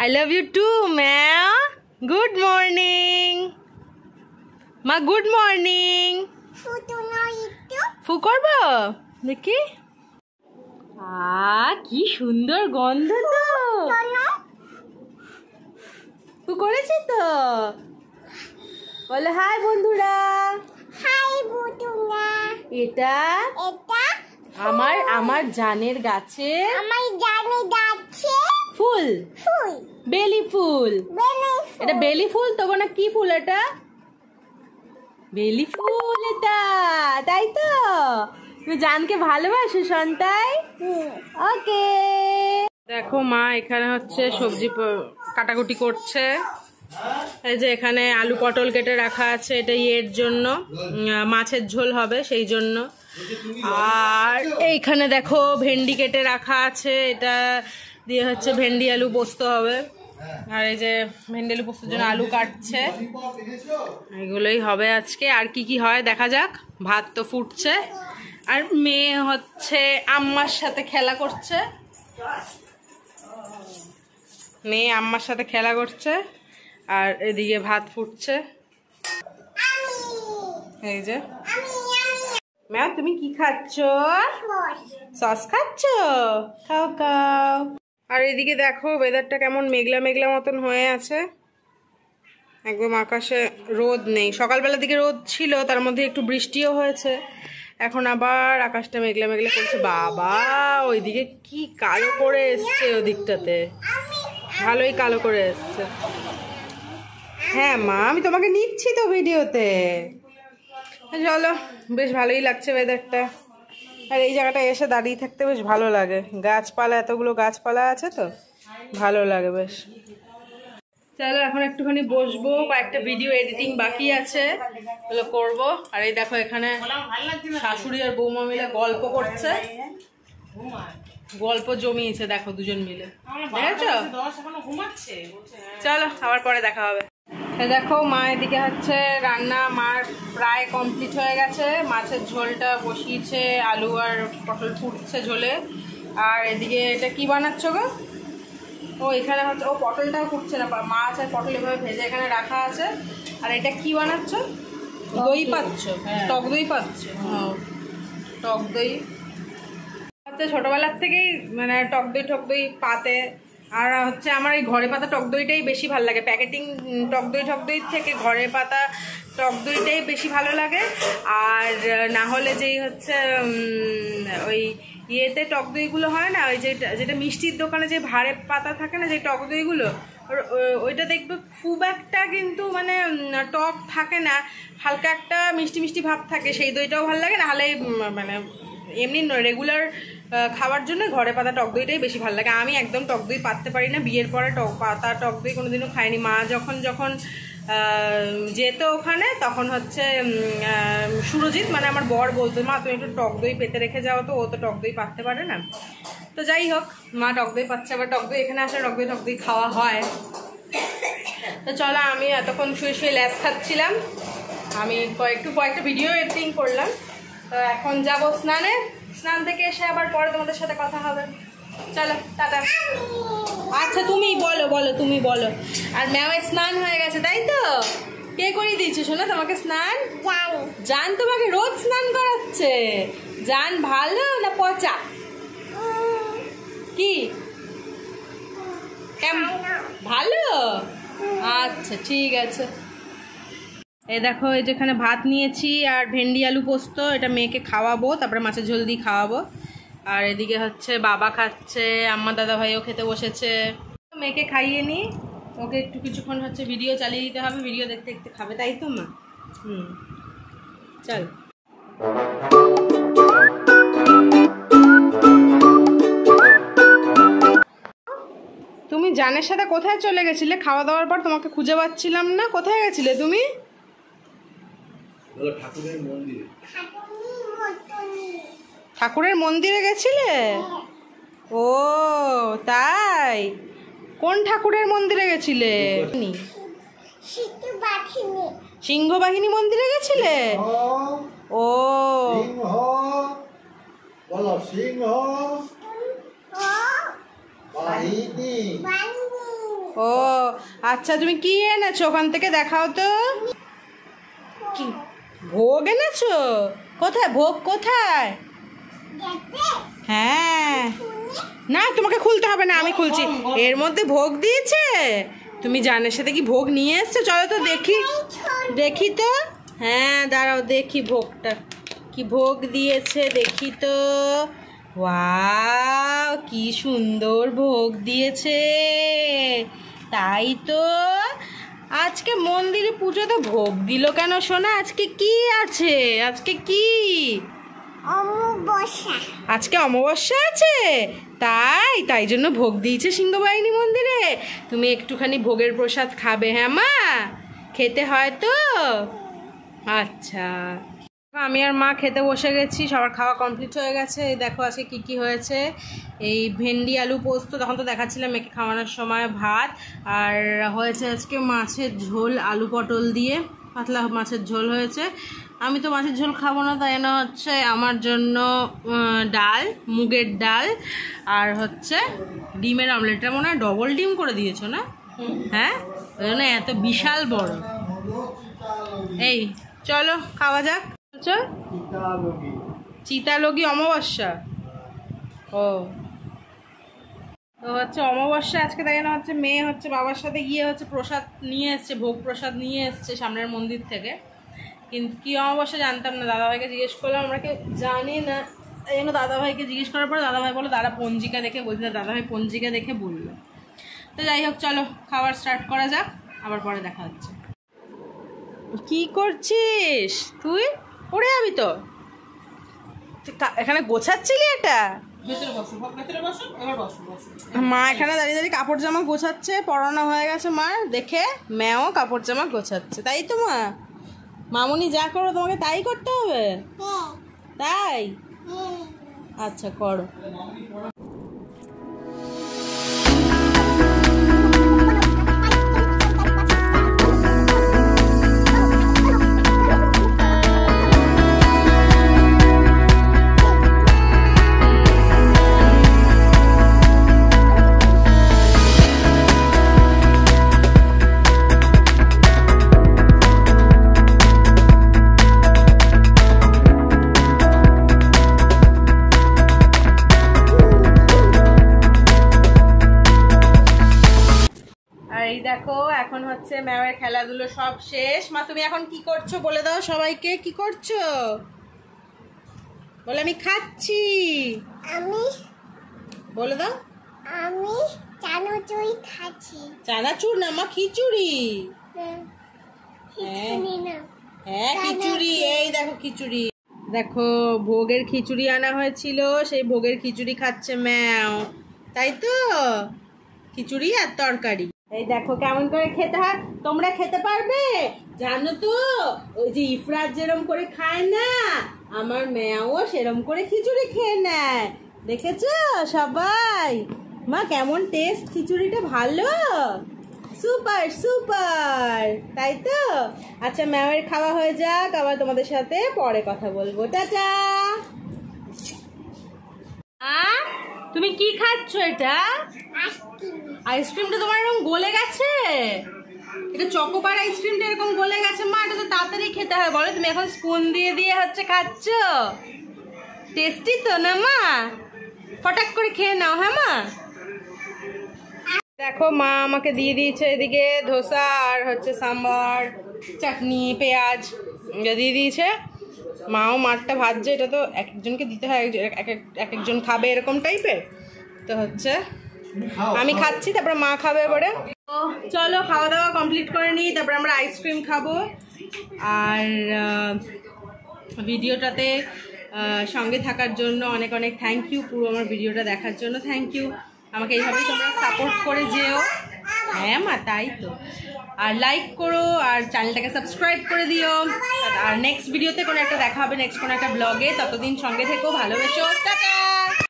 I love you too, Meow. Good morning. Ma, good morning. ফু করবো দেখি। কি সুন্দর গন্ধ তো। ফু করেছি তো। বলে হাই বন্ধুরা। এটা আমার জানের গাছে ফুল, বেলি ফুল। এটা বেলি ফুল তো না, কি ফুল এটা? বেলি ফুল এটা, তাই তো? তুমি জানকে ভালোবাসো সন্তাই? ওকে। দেখো মা এখানে হচ্ছে সবজি কাটাকুটি করছে। এই যে এখানে আলু পটল কেটে রাখা আছে, এটা এর জন্য মাছের ঝোল হবে সেই জন্য। আর এইখানে দেখো ভেন্ডি কেটে রাখা আছে, এটা দিয়ে হচ্ছে ভেন্ডি আলু পোস্ত হবে। আর এই যে ভেন্ডি আলু পোস্তর জন্য আলু কাটছে, এগুলোই হবে আজকে। আর কি কি হয় দেখা যাক। ভাত তো ফুটছে, আর মেয়ে হচ্ছে আম্মার সাথে খেলা করছে। মেয়ে আম্মার সাথে খেলা করছে, আর এদিকে ভাত ফুটছে। এই যে ম্যাম, তুমি কি খাচ্ছ? সস খাচ্ছ? খাও খাও। আর এদিকে দেখো ওয়েদারটা কেমন মেঘলা মেঘলা মতন হয়ে আছে, একদম আকাশে রোদ নেই। সকালবেলার দিকে রোদ ছিল, তার মধ্যে একটু বৃষ্টিও হয়েছে, এখন আবার আকাশটা মেঘলা মেঘলা করছে। বাবা ওইদিকে কি কালো করে এসছে, ওদিকটাতে ভালোই কালো করে এসছে। হ্যাঁ মা, আমি তোমাকে নিচ্ছি তো ভিডিওতে। চলো, বেশ ভালোই লাগছে ওয়েদারটা। আর এই জায়গাটা এসে দাঁড়িয়ে থাকতে বেশ ভালো লাগে, গাছপালা, এতগুলো গাছপালা আছে তো ভালো লাগে বেশ। চলো এখন একটুখানি বসবো, কয়েকটা ভিডিও এডিটিং বাকি আছে, ওগুলো করবো। আর এই দেখো এখানে শাশুড়ি আর বৌমা মিলে গল্প করছে, গল্প জমিয়েছে দেখো দুজন মিলে, দেখেছো? চলো আবার পরে দেখা হবে। দেখো মা এদিকে হচ্ছে রান্না মার প্রায় কমপ্লিট হয়ে গেছে, মাছের ঝোলটা বসিয়েছে, আলু আর পটল ফুটছে ঝোলে। আর এদিকে এটা কি বানাচ্ছ গো? ও এখানে হচ্ছে, ও পটলটাও ফুটছে না, মাছ আর পটল এভাবে ভেজে এখানে রাখা আছে। আর এটা কি বানাচ্ছ? দই পাচ্ছ? টক দই পাচ্ছ? টক দই হচ্ছে ছোটবেলার থেকেই মানে টক দই পাতে। আর হচ্ছে আমার এই ঘরে পাতা টক দইটাই বেশি ভালো লাগে, প্যাকেটিং টক দই থেকে ঘরে পাতা টক দইটাই বেশি ভালো লাগে। আর না হলে যেই হচ্ছে ওই ইয়েতে টক দইগুলো হয় না, ওই যেটা মিষ্টির দোকানে যে ভাড়ে পাতা থাকে না, যে টক দইগুলো, ওইটা দেখবে খুব একটা কিন্তু মানে টক থাকে না, হালকা একটা মিষ্টি মিষ্টি ভাব থাকে, সেই দইটাও ভালো লাগে। না হলে মানে এমনি রেগুলার খাওয়ার জন্য ঘরে পাতা টক দইটাই বেশি ভালো লাগে। আমি একদম টক দই পাততে পারি না, বিয়ের পরে পাতা টক দই কোনোদিনও খাইনি। মা যখন যেত ওখানে, তখন হচ্ছে সুরজিৎ মানে আমার বর বলতো, মা তুমি একটু টক দই পেতে রেখে যাও, তো ও তো টক দই পাততে পারে না। তো যাই হোক, মা টক দই পাচ্ছে, আবার টক দই এখানে আসলে টক দই খাওয়া হয়। তো চলো, আমি এতক্ষণ শুয়ে শুয়ে ল্যাব খাচ্ছিলাম, আমি কয়েকটা ভিডিও এডিটিং করলাম। তো এখন যাবো স্নানে, স্নান থেকে এসে আবার পরে তোমাদের সাথে কথা হবে। চলো টাটা। আচ্ছা তুমি তুমি বলো। আর ম্যামের স্নান হয়ে গেছে তাই তো? কে করিয়ে দিয়েছে শোনা তোমাকে স্নান? জান তোমাকে রোজ স্নান করাচ্ছে। জান ভালো না পচা? কি ভালো? আচ্ছা ঠিক আছে। এই দেখো, এই যেখানে ভাত নিয়েছি আর ভেন্ডি আলু পোস্ত, এটা মেয়েকে খাওয়াবো, তারপরে মাছের ঝোল দিয়ে খাওয়াবো। আর এদিকে হচ্ছে বাবা খাচ্ছে, আম্মা দাদা ভাইও খেতে বসেছে। মেয়েকে খাইয়ে নি, ওকে একটু কিছুক্ষণ হচ্ছে ভিডিও চালিয়ে দিতে হবে, ভিডিও দেখতে দেখতে খাবে, তাই তো মা? চল। তুমি জানের সাথে কোথায় চলে গেছিলে? খাওয়া দাওয়ার পর তোমাকে খুঁজে পাচ্ছিলাম না, কোথায় গেছিলে তুমি? ঠাকুরের মন্দিরে গেছিলে? ও তাই, কোন ঠাকুরের মন্দিরে গেছিলে? সিংহ বাহিনী মন্দিরে গেছিলে? ও ও আচ্ছা, তুমি কি এনেছো ওখান থেকে দেখাও তো। কি ভোগ এনেছো? কোথায় ভোগ, কোথায়? হ্যাঁ, না তোমাকে খুলতে হবে না, আমি খুলছি। এর মধ্যে ভোগ দিয়েছে? তুমি জানের সাথে কি ভোগ নিয়ে এসছো? চলো তো দেখি, দেখি তো। হ্যাঁ দাঁড়াও দেখি ভোগটা কি ভোগ দিয়েছে, দেখি তো। ওয়াও, কি সুন্দর ভোগ দিয়েছে। তাই তো, আজকে মন্দিরে পুজোতে ভোগ দিল কেন সোনা? আজকে কি আছে? আজকে কি? অমাবস্যা। আজকে অমাবস্যা আছে, তাই তাই জন্য ভোগ দিয়েছে সিংহ বাহিনী মন্দিরে। তুমি একটুখানি ভোগের প্রসাদ খাবে? হ্যাঁ মা, খেতে হয় তো। আচ্ছা, আমি আর মা খেতে বসে গেছি, সবার খাওয়া কমপ্লিট হয়ে গেছে। এই দেখো আজকে কি কি হয়েছে। এই ভেন্ডি আলু পোস্ত, তখন তো দেখাচ্ছিলাম মেয়েকে খাওয়ানোর সময়, ভাত। আর হয়েছে আজকে মাছের ঝোল আলু পটল দিয়ে, পাতলা মাছের ঝোল হয়েছে। আমি তো মাছের ঝোল খাবো না, তাই না হচ্ছে আমার জন্য ডাল, মুগের ডাল, আর হচ্ছে ডিমের অমলেটটা মনে হয় ডবল ডিম করে দিয়েছো না? হ্যাঁ, ওই জন্য এত বিশাল বড়। এই চলো খাওয়া যাক। চিতালগি অমাবস্যা। ও তো হচ্ছে অমাবস্যা আজকে, তাই না হচ্ছে মেয়ে হচ্ছে বাবার সাথে গিয়ে হচ্ছে প্রসাদ নিয়ে এসছে, ভোগ প্রসাদ নিয়ে এসছে সামনের মন্দির থেকে। কিন্তু কি অমাবস্যা জানতাম না, দাদাভাইকে জিজ্ঞেস করলাম, আমরা কেউ জানি না। এই জন্য দাদাভাইকে জিজ্ঞেস করার পরে দাদাভাই বললো দাদা পঞ্জিকা দেখে বলছিল, দাদাভাই পঞ্জিকা দেখে বললো। তো যাই হোক চলো খাবার স্টার্ট করা যাক, আবার পরে দেখা হচ্ছে। কি করছিস তুই? পড়ে যাবি তো। এখানে গোছাচ্ছিলি এটা? মা এখানে দাঁড়িয়ে দাঁড়িয়ে কাপড় জামা গোছাচ্ছে, পড়ানো হয়ে গেছে মার দেখে। ম্যাও কাপড় জামা গোছাচ্ছে, তাই তো মা? মামুনি যা করো তোমাকে তাই করতে হবে? তাই? আচ্ছা করো। এই দেখো এখন হচ্ছে ম্যাওয়ের খেলাধুলো সব শেষ। মা তুমি এখন কি করছো বলে দাও সবাইকে, কি করছো বলে? আমি খাচ্ছি। আমি বলে দাও। আমি চানাচুর খাচ্ছি। চানাচুর না মা, খিচুড়ি। খিচুড়ি না, হ্যাঁ খিচুড়ি। এই দেখো খিচুড়ি, দেখো ভোগের খিচুড়ি আনা হয়েছিল, সেই ভোগের খিচুড়ি খাচ্ছে ম্যাও, তাই তো? খিচুড়ি আর তরকারি। এই দেখো কেমন করে খেতে হয়, তোমরা খেতে পারবে জানো তো? ওই যে ইফরাত যেরম করে খায় না, আমার ম্যাও সেরম করে খিচুড়ি খেয়ে নেয়, দেখেছো সবাই? মা কেমন টেস্ট খিচুড়িটা, ভালো, সুপার সুপার, তাই তো? আচ্ছা ম্যাওয়ের খাওয়া হয়ে যাক, আবার তোমাদের সাথে পরে কথা বলবো। টাটা। তুমি কি খাচ্ছ এটা? আইসক্রিমটা তোমার এরকম গলে গেছে? এটা চকোবার আইসক্রিমটা এরকম গলে গেছে মা, এটা তো তাড়াতাড়ি খেতে হয় বলো। তুমি এখন স্পুন দিয়ে দিয়ে হচ্ছে খাচ্ছ, টেস্টি তো না মা? ফটাক করে খেয়ে নাও। হ্যাঁ মা। দেখো মা আমাকে দিয়ে দিয়েছে এদিকে ধোসা আর হচ্ছে সাম্বার, চাটনি, পেঁয়াজ দিয়ে দিয়েছে। মাও মারটা ভাজছে, এটা তো এক একজনকে দিতে হয়, এক একজন খাবে এরকম টাইপের। তো হচ্ছে আমি খাচ্ছি, তারপরে মা খাবে এবারে। তো চলো খাওয়া দাওয়া কমপ্লিট করে নিই, তারপরে আমরা আইসক্রিম খাবো। আর ভিডিওটাতে সঙ্গে থাকার জন্য অনেক অনেক থ্যাংক ইউ, পুরো আমার ভিডিওটা দেখার জন্য থ্যাংক ইউ। আমাকে এইভাবেই তোমরা সাপোর্ট করে যেও। হ্যাঁ মা, তাই তো। আর লাইক করো আর চ্যানেলটাকে সাবস্ক্রাইব করে দিও। আর নেক্সট ভিডিওতে কোনো একটা দেখা হবে, নেক্সট কোনো একটা ব্লগে। ততদিন সঙ্গে থেকো, ভালোবেসো, টাটা।